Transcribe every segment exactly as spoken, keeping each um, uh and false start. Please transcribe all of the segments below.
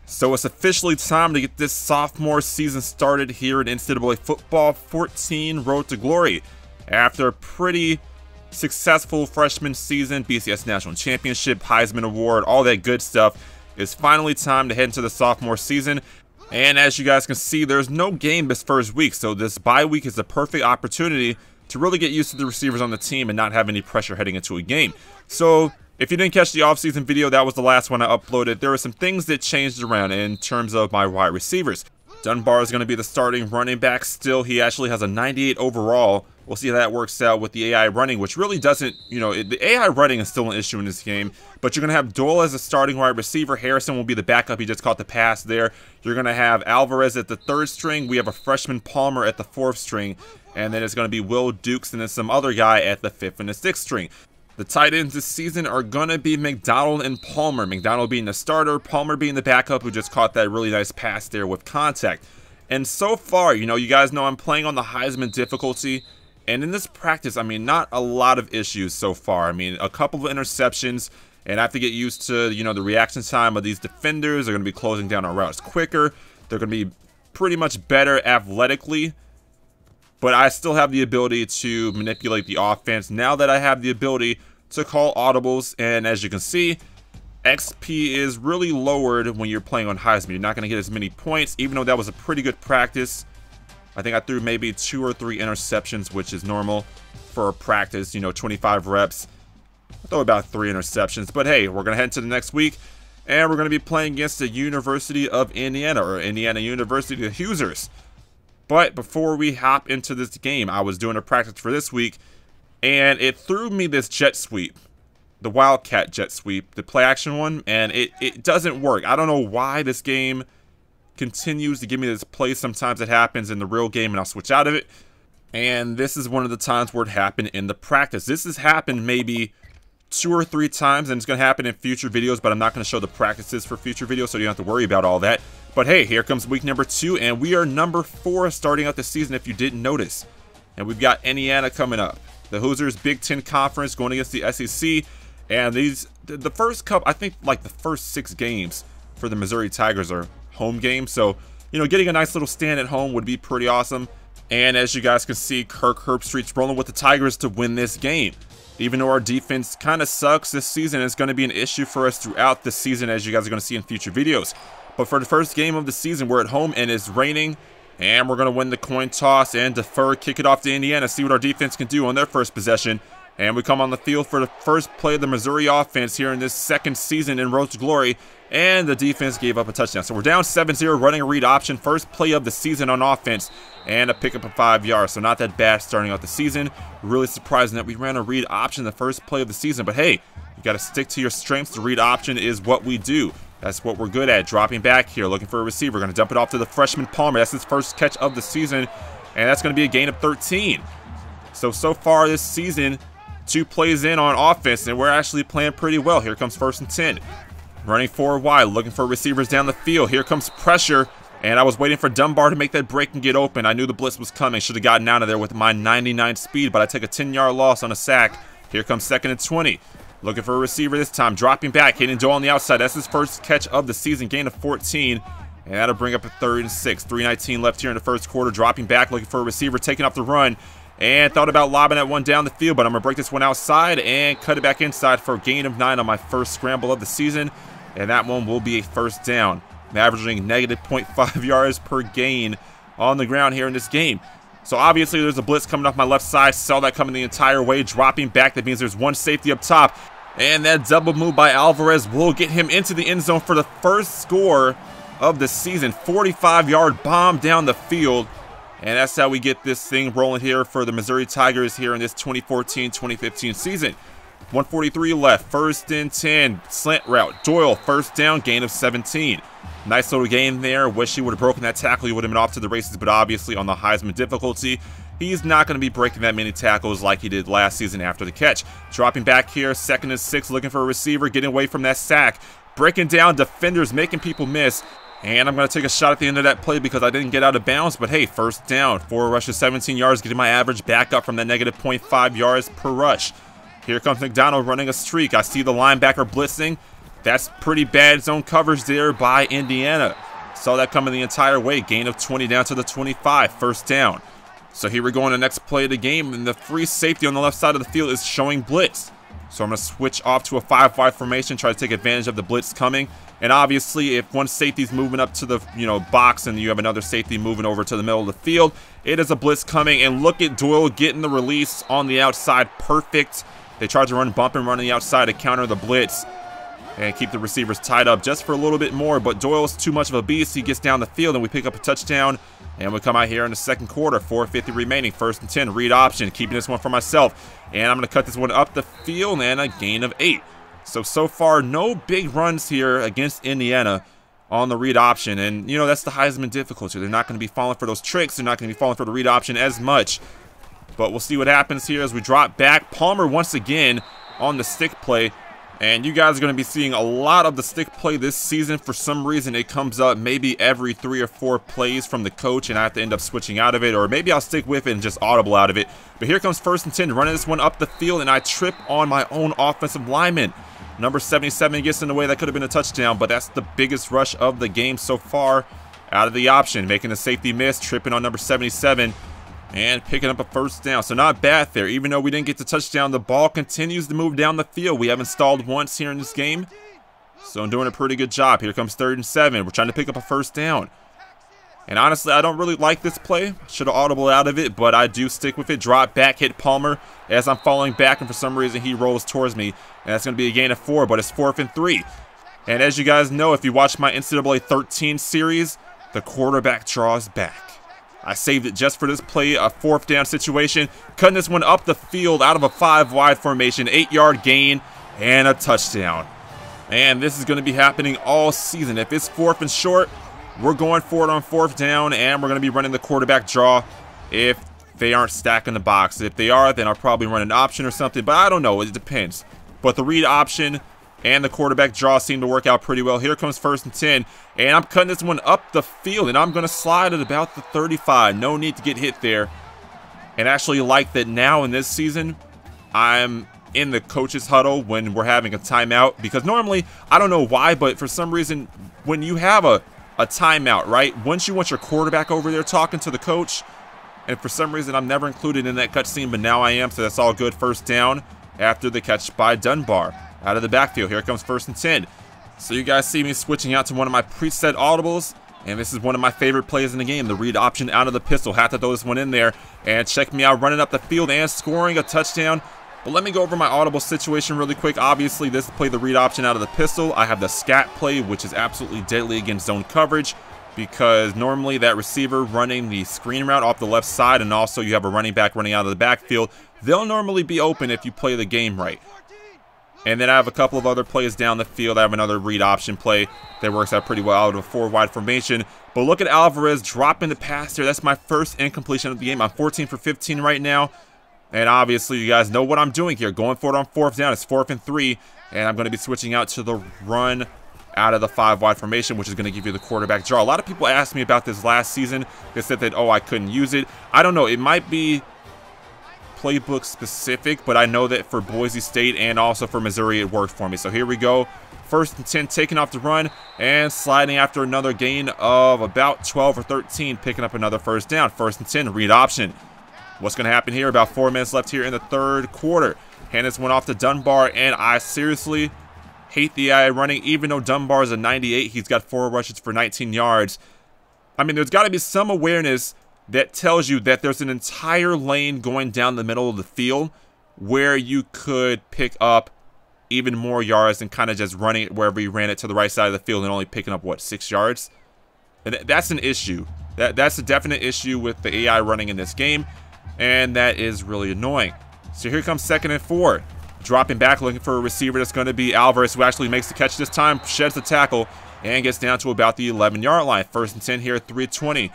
So it's officially time to get this sophomore season started here in N C double A Football fourteen Road to Glory. After a pretty successful freshman season, B C S National Championship, Heisman Award, all that good stuff, it's finally time to head into the sophomore season. And as you guys can see, there's no game this first week, so this bye week is the perfect opportunity to really get used to the receivers on the team and not have any pressure heading into a game. So if you didn't catch the offseason video, that was the last one I uploaded. There were some things that changed around in terms of my wide receivers. Dunbar is going to be the starting running back still. He actually has a ninety-eight overall. We'll see how that works out with the A I running, which really doesn't, you know, the A I running is still an issue in this game. But you're going to have Doyle as a starting wide receiver. Harrison will be the backup. He just caught the pass there. You're going to have Alvarez at the third string. We have a freshman Palmer at the fourth string. And then it's going to be Will Dukes and then some other guy at the fifth and the sixth string. The tight ends this season are going to be McDonald and Palmer. McDonald being the starter, Palmer being the backup who just caught that really nice pass there with contact. And so far, you know, you guys know I'm playing on the Heisman difficulty. And in this practice, I mean, not a lot of issues so far. I mean, a couple of interceptions, and I have to get used to, you know, the reaction time of these defenders. They're going to be closing down our routes quicker. They're going to be pretty much better athletically. But I still have the ability to manipulate the offense now that I have the ability to call audibles. And as you can see, X P is really lowered when you're playing on Heisman. You're not going to get as many points, even though that was a pretty good practice. I think I threw maybe two or three interceptions, which is normal for a practice, you know, twenty-five reps. I throw about three interceptions. But hey, we're going to head into the next week, and we're going to be playing against the University of Indiana, or Indiana University, the Hoosiers. But before we hop into this game, I was doing a practice for this week, and it threw me this jet sweep, the Wildcat jet sweep, the play action one, and it, it doesn't work. I don't know why this game continues to give me this play. Sometimes it happens in the real game, and I'll switch out of it. And this is one of the times where it happened in the practice. This has happened maybe two or three times, and it's going to happen in future videos, but I'm not going to show the practices for future videos, so you don't have to worry about all that. But hey, here comes week number two, and we are number four starting out the season if you didn't notice. And we've got Indiana coming up. The Hoosiers Big Ten Conference going against the S E C. And these, the first couple, I think like the first six games for the Missouri Tigers are home games. So, you know, getting a nice little stand at home would be pretty awesome. And as you guys can see, Kirk Herbstreit's rolling with the Tigers to win this game. Even though our defense kind of sucks this season, it's going to be an issue for us throughout the season, as you guys are going to see in future videos. But for the first game of the season, we're at home and it's raining. And we're going to win the coin toss and defer, kick it off to Indiana, see what our defense can do on their first possession. And we come on the field for the first play of the Missouri offense here in this second season in Road to Glory. And the defense gave up a touchdown. So we're down seven zero, running a read option. First play of the season on offense. And a pickup of five yards. So not that bad starting out the season. Really surprising that we ran a read option the first play of the season. But hey, you got to stick to your strengths. The read option is what we do. That's what we're good at. Dropping back here, looking for a receiver. Going to dump it off to the freshman Palmer. That's his first catch of the season. And that's going to be a gain of thirteen. So, so far this season, two plays in on offense, and we're actually playing pretty well. Here comes first and ten. Running forward wide, looking for receivers down the field. Here comes pressure, and I was waiting for Dunbar to make that break and get open. I knew the blitz was coming. Should have gotten out of there with my ninety-nine speed, but I take a ten yard loss on a sack. Here comes second and twenty. Looking for a receiver this time. Dropping back, hitting Doyle on the outside. That's his first catch of the season, gain of fourteen. And that'll bring up a third and six. three nineteen left here in the first quarter. Dropping back, looking for a receiver, taking off the run. And thought about lobbing that one down the field, but I'm going to break this one outside and cut it back inside for a gain of nine on my first scramble of the season. And that one will be a first down. I'm averaging negative point five yards per gain on the ground here in this game. So obviously there's a blitz coming off my left side. Saw that coming the entire way. Dropping back, that means there's one safety up top. And that double move by Alvarez will get him into the end zone for the first score of the season. forty-five yard bomb down the field. And that's how we get this thing rolling here for the Missouri Tigers here in this twenty fourteen twenty fifteen season. one forty-three left, first and ten, slant route. Doyle, first down, gain of seventeen. Nice little gain there. Wish he would have broken that tackle. He would have been off to the races, but obviously on the Heisman difficulty, he's not going to be breaking that many tackles like he did last season after the catch. Dropping back here, second and six, looking for a receiver, getting away from that sack. Breaking down defenders, making people miss. And I'm going to take a shot at the end of that play because I didn't get out of bounds. But hey, first down, four rushes, seventeen yards, getting my average back up from that negative point five yards per rush. Here comes McDonald running a streak. I see the linebacker blitzing. That's pretty bad zone coverage there by Indiana. Saw that coming the entire way. Gain of twenty down to the twenty-five. First down. So here we go on the next play of the game, and the free safety on the left side of the field is showing blitz. So I'm going to switch off to a five wide formation, try to take advantage of the blitz coming. And obviously, if one safety's moving up to the you know box and you have another safety moving over to the middle of the field, it is a blitz coming. And look at Doyle getting the release on the outside. Perfect. They tried to run bump and run on the outside to counter the blitz and keep the receivers tied up just for a little bit more. But Doyle's too much of a beast. He gets down the field, and we pick up a touchdown. And we come out here in the second quarter. four fifty remaining. First and ten. Read option. Keeping this one for myself. And I'm going to cut this one up the field, and a gain of eight. So, so far, no big runs here against Indiana on the read option. And, you know, that's the Heisman difficulty. They're not going to be falling for those tricks. They're not going to be falling for the read option as much. But we'll see what happens here as we drop back. Palmer once again on the stick play. And you guys are going to be seeing a lot of the stick play this season. For some reason, it comes up maybe every three or four plays from the coach, and I have to end up switching out of it. Or maybe I'll stick with it and just audible out of it. But here comes first and ten, running this one up the field, and I trip on my own offensive lineman. Number seventy-seven gets in the way. That could have been a touchdown, but that's the biggest rush of the game so far out of the option. Making a safety miss, tripping on number seventy-seven, and picking up a first down. So not bad there. Even though we didn't get the touchdown, the ball continues to move down the field. We haven't stalled once here in this game, so I'm doing a pretty good job. Here comes third and seven. We're trying to pick up a first down. And honestly, I don't really like this play. Should have audible out of it, but I do stick with it. Drop back, hit Palmer as I'm falling back, and for some reason he rolls towards me. And that's going to be a gain of four, but it's fourth and three. And as you guys know, if you watch my N C double A thirteen series, the quarterback draws back. I saved it just for this play, a fourth down situation. Cutting this one up the field out of a five wide formation, eight yard gain, and a touchdown. And this is going to be happening all season. If it's fourth and short, we're going for it on fourth down, and we're going to be running the quarterback draw if they aren't stacking the box. If they are, then I'll probably run an option or something, but I don't know. It depends. But the read option and the quarterback draw seem to work out pretty well. Here comes first and ten, and I'm cutting this one up the field, and I'm going to slide at about the thirty-five. No need to get hit there. And actually like that now in this season, I'm in the coach's huddle when we're having a timeout, because normally, I don't know why, but for some reason, when you have a a timeout, right? Once you want your quarterback over there talking to the coach, and for some reason I'm never included in that cutscene, but now I am, so that's all good. First down after the catch by Dunbar out of the backfield. Here comes first and ten. So you guys see me switching out to one of my preset audibles, and this is one of my favorite plays in the game, the read option out of the pistol. Had to throw this one in there, and check me out running up the field and scoring a touchdown. But let me go over my audible situation really quick. Obviously, this play the read option out of the pistol. I have the scat play, which is absolutely deadly against zone coverage, because normally that receiver running the screen route off the left side, and also you have a running back running out of the backfield, they'll normally be open if you play the game right. And then I have a couple of other plays down the field. I have another read option play that works out pretty well out of a four wide formation. But look at Alvarez dropping the pass here. That's my first incompletion of the game. I'm fourteen for fifteen right now. And obviously, you guys know what I'm doing here. Going for it on fourth down. It's fourth and three. And I'm going to be switching out to the run out of the five wide formation, which is going to give you the quarterback draw. A lot of people asked me about this last season. They said that, oh, I couldn't use it. I don't know. It might be playbook specific, but I know that for Boise State and also for Missouri, it worked for me. So here we go. First and ten, taking off the run and sliding after another gain of about twelve or thirteen, picking up another first down. First and ten, read option. What's going to happen here? About four minutes left here in the third quarter. Hand this one off to Dunbar, and I seriously hate the A I running. Even though Dunbar is a ninety-eight, he's got four rushes for nineteen yards. I mean, there's got to be some awareness that tells you that there's an entire lane going down the middle of the field where you could pick up even more yards than kind of just running it wherever you ran it to the right side of the field and only picking up, what, six yards? And that's an issue. That, that's a definite issue with the A I running in this game, and that is really annoying. So here comes second and four. Dropping back, looking for a receiver. That's going to be Alvarez, who actually makes the catch this time, sheds the tackle, and gets down to about the eleven yard line. First and ten here at three twenty.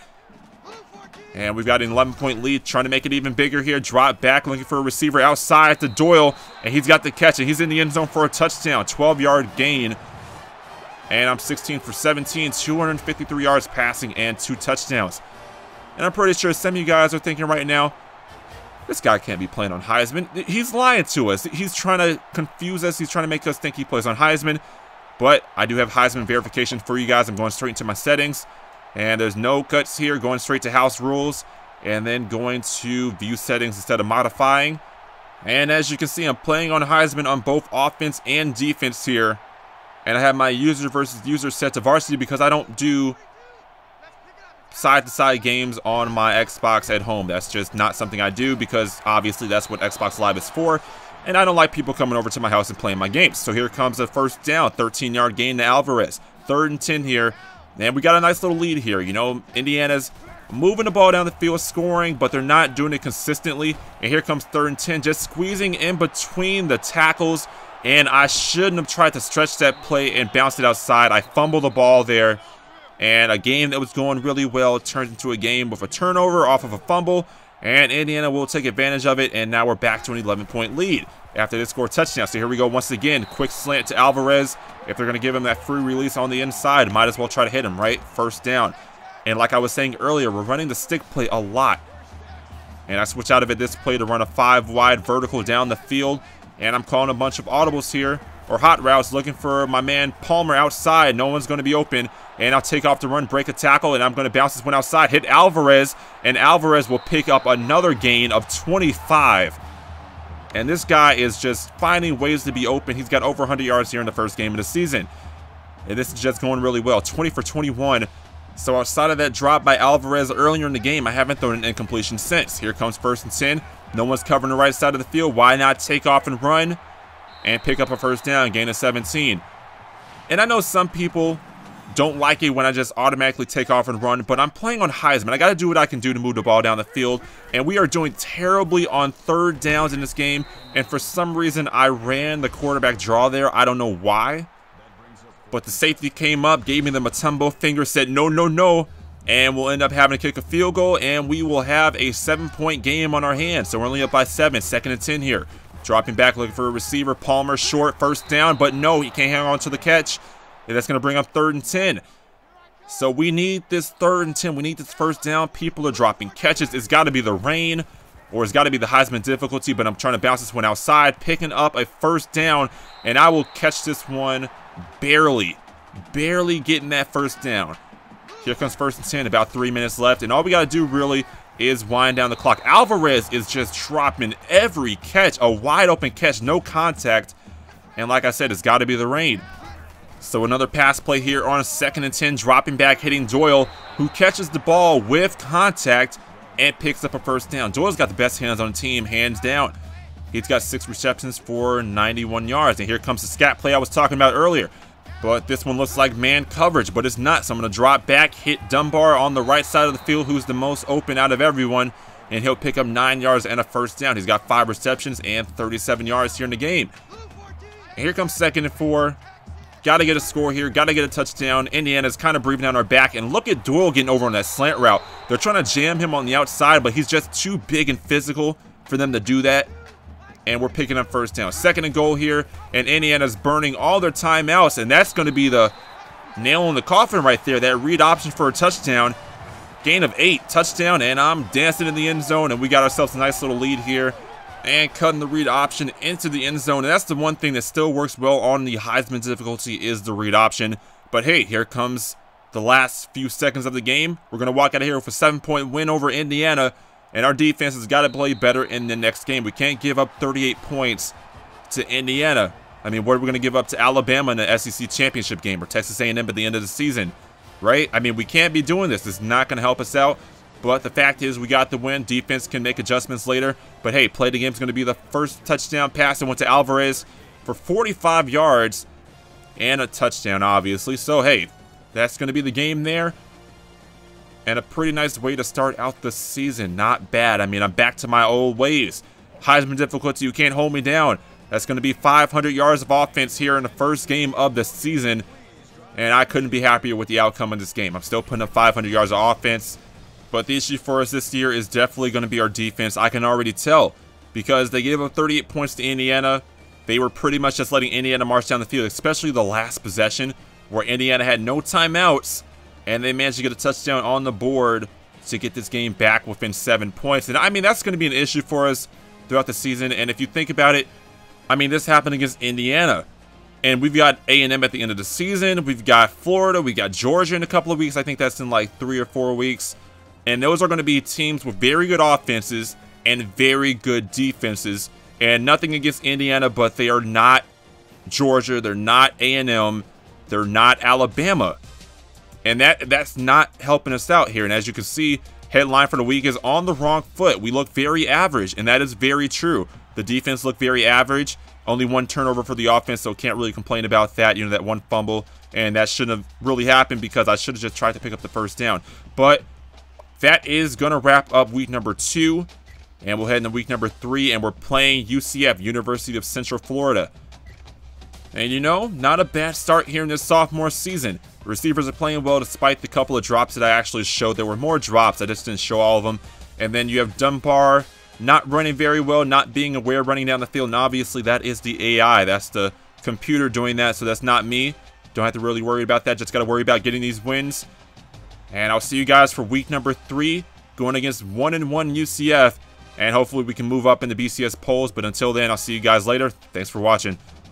And we've got an eleven point lead, trying to make it even bigger here. Drop back, looking for a receiver outside to Doyle, and he's got the catch, and he's in the end zone for a touchdown. twelve yard gain. And I'm sixteen for seventeen, two hundred fifty-three yards passing, and two touchdowns. And I'm pretty sure some of you guys are thinking right now, this guy can't be playing on Heisman. He's lying to us. He's trying to confuse us. He's trying to make us think he plays on Heisman. But I do have Heisman verification for you guys. I'm going straight into my settings. And there's no cuts here. Going straight to house rules. And then going to view settings instead of modifying. And as you can see, I'm playing on Heisman on both offense and defense here. And I have my user versus user set to varsity because I don't do side-to-side games on my Xbox at home. That's just not something I do because obviously that's what Xbox Live is for. And I don't like people coming over to my house and playing my games. So here comes a first down, thirteen yard gain to Alvarez. Third and ten here. And we got a nice little lead here. You know, Indiana's moving the ball down the field, scoring, but they're not doing it consistently. And here comes third and ten, just squeezing in between the tackles. And I shouldn't have tried to stretch that play and bounce it outside. I fumbled the ball there. And a game that was going really well turned into a game with a turnover off of a fumble. And Indiana will take advantage of it. And now we're back to an eleven point lead after they score a touchdown. So here we go once again. Quick slant to Alvarez. If they're going to give him that free release on the inside, might as well try to hit him, right? First down. And like I was saying earlier, we're running the stick play a lot. And I switch out of it this play to run a five wide vertical down the field. And I'm calling a bunch of audibles here, or hot routes, looking for my man Palmer outside. No one's going to be open. And I'll take off the run, break a tackle, and I'm going to bounce this one outside. Hit Alvarez, and Alvarez will pick up another gain of twenty-five. And this guy is just finding ways to be open. He's got over one hundred yards here in the first game of the season. And this is just going really well. twenty for twenty-one. So outside of that drop by Alvarez earlier in the game, I haven't thrown an incompletion since. Here comes first and ten. No one's covering the right side of the field. Why not take off and run and pick up a first down, gain of seventeen. And I know some people don't like it when I just automatically take off and run, but I'm playing on Heisman. I got to do what I can do to move the ball down the field, and we are doing terribly on third downs in this game, and for some reason I ran the quarterback draw there. I don't know why, but the safety came up, gave me the Matumbo finger, said no, no, no, and we'll end up having to kick a field goal, and we will have a seven-point game on our hands. So we're only up by seven, second and ten here. Dropping back, looking for a receiver. Palmer short, first down, but no, he can't hang on to the catch. And that's going to bring up third and ten. So we need this third and ten. We need this first down. People are dropping catches. It's got to be the rain, or it's got to be the Heisman difficulty, but I'm trying to bounce this one outside, picking up a first down, and I will catch this one barely, barely getting that first down. Here comes first and ten, about three minutes left, and all we got to do really is wind down the clock. Alvarez is just dropping every catch, a wide open catch, no contact, and like I said, it's got to be the rain. So another pass play here on a second and ten, dropping back, hitting Doyle, who catches the ball with contact and picks up a first down. Doyle's got the best hands on the team, hands down. He's got six receptions for ninety-one yards, and here comes the scat play I was talking about earlier. But this one looks like man coverage, but it's not. So I'm going to drop back, hit Dunbar on the right side of the field, who's the most open out of everyone, and he'll pick up nine yards and a first down. He's got five receptions and thirty-seven yards here in the game. And here comes second and four. Got to get a score here. Got to get a touchdown. Indiana's kind of breathing down our back. And look at Doyle getting over on that slant route. They're trying to jam him on the outside, but he's just too big and physical for them to do that. And we're picking up first down. Second and goal here. And Indiana's burning all their timeouts. And that's going to be the nail in the coffin right there. That read option for a touchdown. Gain of eight. Touchdown. And I'm dancing in the end zone. And we got ourselves a nice little lead here. And cutting the read option into the end zone. And that's the one thing that still works well on the Heisman difficulty is the read option. But hey, here comes the last few seconds of the game. We're going to walk out of here with a seven-point win over Indiana. And our defense has got to play better in the next game. We can't give up thirty-eight points to Indiana. I mean, what are we going to give up to Alabama in the S E C championship game or Texas A and M at the end of the season, right? I mean, we can't be doing this. It's not going to help us out. But the fact is, we got the win. Defense can make adjustments later. But hey, play the game is going to be the first touchdown pass that went to Alvarez for forty-five yards and a touchdown, obviously. So hey, that's going to be the game there. And a pretty nice way to start out the season. Not bad. I mean, I'm back to my old ways. Heisman difficulty, you can't hold me down. That's going to be five hundred yards of offense here in the first game of the season. And I couldn't be happier with the outcome of this game. I'm still putting up five hundred yards of offense. But the issue for us this year is definitely going to be our defense. I can already tell because they gave up thirty-eight points to Indiana. They were pretty much just letting Indiana march down the field, especially the last possession where Indiana had no timeouts. And they managed to get a touchdown on the board to get this game back within seven points. And I mean, that's going to be an issue for us throughout the season. And if you think about it, I mean, this happened against Indiana. And we've got A and M at the end of the season. We've got Florida. We got Georgia in a couple of weeks. I think that's in like three or four weeks. And those are going to be teams with very good offenses and very good defenses. And nothing against Indiana, but they are not Georgia. They're not A and M. They're not Alabama. And that that's not helping us out here. And as you can see, headline for the week is on the wrong foot. We look very average, and that is very true. The defense looked very average. Only one turnover for the offense, so can't really complain about that. You know, that one fumble, and that shouldn't have really happened because I should have just tried to pick up the first down. But that is going to wrap up week number two, and we'll head into week number three, and we're playing U C F, University of Central Florida. And you know, not a bad start here in this sophomore season. The receivers are playing well despite the couple of drops that I actually showed. There were more drops, I just didn't show all of them. And then you have Dunbar not running very well, not being aware running down the field. And obviously that is the A I. That's the computer doing that, so that's not me. Don't have to really worry about that. Just got to worry about getting these wins. And I'll see you guys for week number three, going against one and one U C F. And hopefully we can move up in the B C S polls. But until then, I'll see you guys later. Thanks for watching.